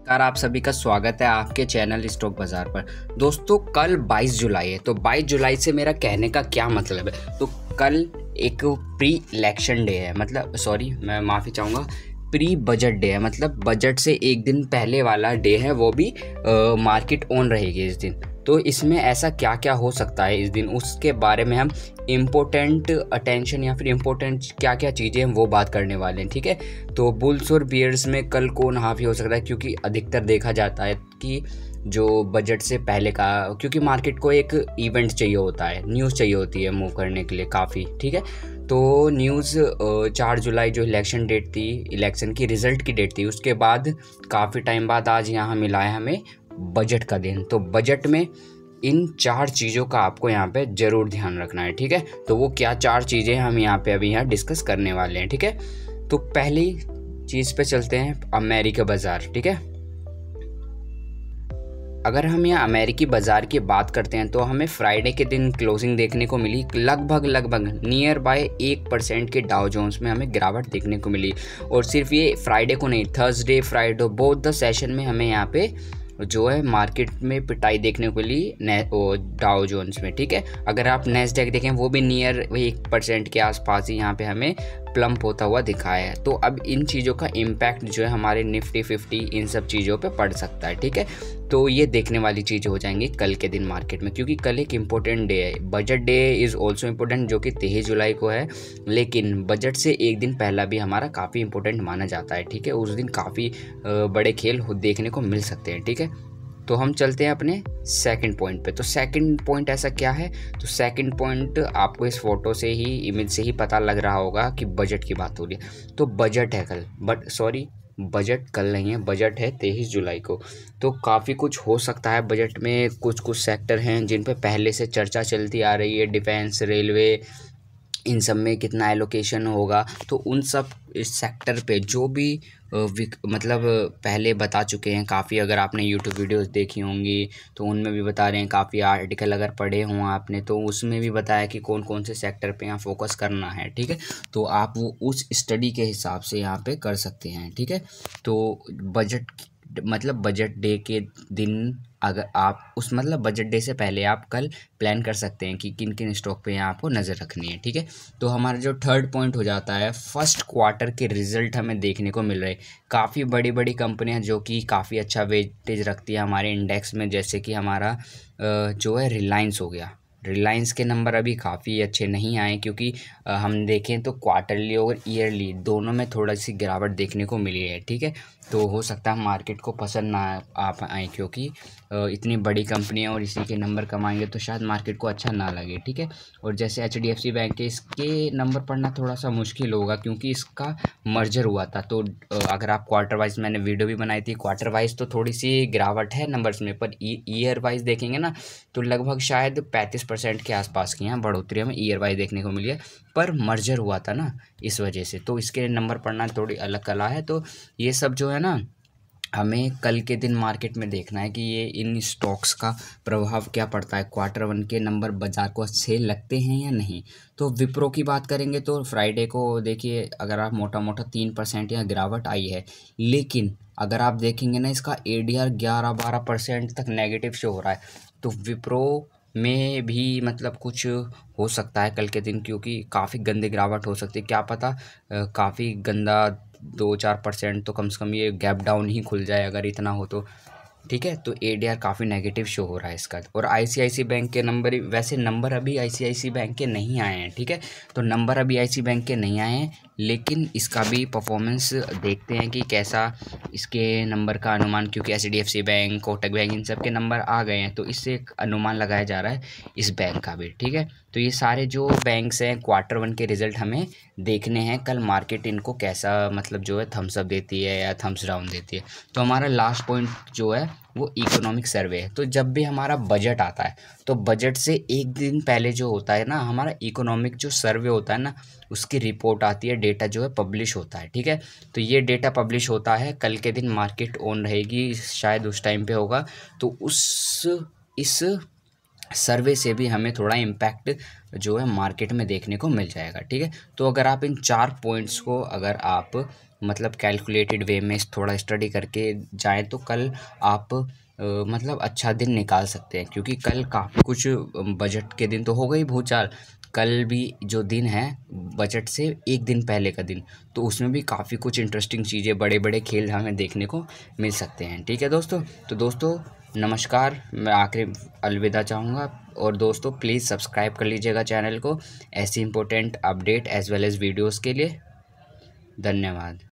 नमस्कार, आप सभी का स्वागत है आपके चैनल स्टॉक बाजार पर। दोस्तों, कल 22 जुलाई है। तो 22 जुलाई से मेरा कहने का क्या मतलब है, तो कल एक प्री इलेक्शन डे है, मतलब सॉरी मैं माफ़ी चाहूँगा, प्री बजट डे है। मतलब बजट से एक दिन पहले वाला डे है, वो भी मार्केट ऑन रहेगी इस दिन। तो इसमें ऐसा क्या क्या हो सकता है इस दिन, उसके बारे में हम इम्पोर्टेंट अटेंशन या फिर इम्पोर्टेंट क्या क्या चीज़ें हैं वो बात करने वाले हैं। ठीक है, तो बुल्स और बियर्स में कल कौन हावी हो सकता है, क्योंकि अधिकतर देखा जाता है कि जो बजट से पहले का, क्योंकि मार्केट को एक इवेंट चाहिए होता है, न्यूज़ चाहिए होती है मूव करने के लिए काफ़ी। ठीक है, तो न्यूज़ 4 जुलाई जो इलेक्शन डेट थी, इलेक्शन की रिज़ल्ट की डेट थी, उसके बाद काफ़ी टाइम बाद आज यहाँ मिला है हमें बजट का दिन। तो बजट में इन 4 चीज़ों का आपको यहाँ पे ज़रूर ध्यान रखना है। ठीक है, तो वो क्या 4 चीज़ें हम यहाँ पे अभी यहाँ डिस्कस करने वाले हैं। ठीक है, तो पहली चीज़ पे चलते हैं, अमेरिका बाज़ार। ठीक है, अगर हम यहाँ अमेरिकी बाज़ार की बात करते हैं तो हमें फ्राइडे के दिन क्लोजिंग देखने को मिली, लगभग नियर बाय 1% के डाउ जोन्स में हमें गिरावट देखने को मिली। और सिर्फ ये फ्राइडे को नहीं, Thursday Friday both the session में हमें यहाँ पे जो है मार्केट में पिटाई देखने को मिली डाउ जोन्स में। ठीक है, अगर आप नेस्डैक देखें वो भी नियर 1% के आसपास ही यहाँ पे हमें प्लम्प होता हुआ दिखाया है। तो अब इन चीज़ों का इम्पैक्ट जो है हमारे निफ्टी 50 इन सब चीज़ों पे पड़ सकता है। ठीक है, तो ये देखने वाली चीज़ हो जाएंगी कल के दिन मार्केट में, क्योंकि कल एक इम्पोर्टेंट डे है। Budget day is also important, जो कि 23 जुलाई को है, लेकिन बजट से एक दिन पहला भी हमारा काफ़ी इम्पोर्टेंट माना जाता है। ठीक है, उस दिन काफ़ी बड़े खेल देखने को मिल सकते हैं। ठीक है, तो हम चलते हैं अपने सेकंड पॉइंट पे। तो सेकंड पॉइंट ऐसा क्या है, तो सेकंड पॉइंट आपको इस फोटो से ही, इमेज से ही पता लग रहा होगा कि बजट की बात हो रही है। तो बजट है कल, बजट कल नहीं है, बजट है 23 जुलाई को। तो काफ़ी कुछ हो सकता है बजट में। कुछ सेक्टर हैं जिन पे पहले से चर्चा चलती आ रही है, डिफेंस, रेलवे, इन सब में कितना एलोकेशन होगा। तो उन सब इस सेक्टर पे जो भी मतलब पहले बता चुके हैं काफ़ी, अगर आपने यूट्यूब वीडियोस देखी होंगी तो उनमें भी बता रहे हैं, काफ़ी आर्टिकल अगर पढ़े हों आपने तो उसमें भी बताया कि कौन कौन से सेक्टर पे यहाँ फोकस करना है। ठीक है, तो आप वो उस स्टडी के हिसाब से यहाँ पे कर सकते हैं। ठीक है, तो बजट डे के दिन, अगर आप उस बजट डे से पहले आप कल प्लान कर सकते हैं कि किन किन स्टॉक पे यहाँ आपको नज़र रखनी है। ठीक है, तो हमारा जो थर्ड पॉइंट हो जाता है, फर्स्ट क्वार्टर के रिजल्ट हमें देखने को मिल रहे हैं। काफ़ी बड़ी बड़ी कंपनियां जो कि काफ़ी अच्छा वेटेज रखती है हमारे इंडेक्स में, जैसे कि हमारा जो है रिलायंस हो गया। रिलायंस के नंबर अभी काफ़ी अच्छे नहीं आए, क्योंकि हम देखें तो क्वार्टरली और ईयरली दोनों में थोड़ा सी गिरावट देखने को मिली है। ठीक है, तो हो सकता है मार्केट को पसंद ना आ पाए, क्योंकि इतनी बड़ी कंपनियां और इसी के नंबर कमाएंगे तो शायद मार्केट को अच्छा ना लगे। ठीक है, और जैसे HDFC बैंक के, इसके नंबर पढ़ना थोड़ा सा मुश्किल होगा क्योंकि इसका मर्जर हुआ था। तो अगर आप क्वार्टर वाइज, मैंने वीडियो भी बनाई थी, क्वार्टर वाइज तो थोड़ी सी गिरावट है नंबर्स में, पर ईयर वाइज देखेंगे ना तो लगभग शायद 35% के आसपास की यहाँ बढ़ोतरी हमें ईयर वाइज देखने को मिली है। पर मर्जर हुआ था ना, इस वजह से तो इसके नंबर पढ़ना थोड़ी अलग कला है। तो ये सब जो है ना, हमें कल के दिन मार्केट में देखना है कि ये इन स्टॉक्स का प्रभाव क्या पड़ता है, क्वार्टर वन के नंबर बाजार को अच्छे लगते हैं या नहीं। तो विप्रो की बात करेंगे तो फ्राइडे को देखिए, अगर आप मोटा मोटा 3% या गिरावट आई है, लेकिन अगर आप देखेंगे ना इसका ADR 11-12% तक नेगेटिव शो हो रहा है। तो विप्रो में भी कुछ हो सकता है कल के दिन, क्योंकि काफ़ी गंदी गिरावट हो सकती है, क्या पता काफ़ी गंदा 2-4% तो कम से कम ये गैप डाउन ही खुल जाए अगर इतना हो तो। ठीक है, तो ADR काफ़ी नेगेटिव शो हो रहा है इसका। और ICICI बैंक के नंबर, वैसे नंबर अभी ICICI बैंक के नहीं आए हैं। ठीक है, तो नंबर अभी ICICI बैंक के नहीं आए हैं, लेकिन इसका भी परफॉर्मेंस देखते हैं कि कैसा इसके नंबर का अनुमान, क्योंकि HDFC बैंक, कोटक बैंक, इन सब के नंबर आ गए हैं, तो इससे एक अनुमान लगाया जा रहा है इस बैंक का भी। ठीक है, तो ये सारे जो बैंक्स हैं, क्वार्टर वन के रिजल्ट हमें देखने हैं कल, मार्केट इनको कैसा जो है थम्स अप देती है या थम्स डाउन देती है। तो हमारा लास्ट पॉइंट जो है वो इकोनॉमिक सर्वे है। तो जब भी हमारा बजट आता है तो बजट से एक दिन पहले जो होता है ना, हमारा इकोनॉमिक जो सर्वे होता है ना, उसकी रिपोर्ट आती है, डेटा जो है पब्लिश होता है। ठीक है, तो ये डेटा पब्लिश होता है कल के दिन, मार्केट ऑन रहेगी, शायद उस टाइम पे होगा। तो इस सर्वे से भी हमें थोड़ा इम्पैक्ट जो है मार्केट में देखने को मिल जाएगा। ठीक है, तो अगर आप इन 4 पॉइंट्स को अगर आप मतलब कैलकुलेटेड वे में थोड़ा स्टडी करके जाएँ तो कल आप मतलब अच्छा दिन निकाल सकते हैं, क्योंकि कल काफ़ी कुछ बजट के दिन तो हो गई भूचाल, कल भी जो दिन है बजट से एक दिन पहले का दिन, तो उसमें भी काफ़ी कुछ इंटरेस्टिंग चीज़ें, बड़े बड़े खेल हमें देखने को मिल सकते हैं। ठीक है दोस्तों, तो दोस्तों नमस्कार, मैं आखिर अलविदा चाहूँगा। और दोस्तों प्लीज़ सब्सक्राइब कर लीजिएगा चैनल को ऐसी important update as well as videos के लिए। धन्यवाद।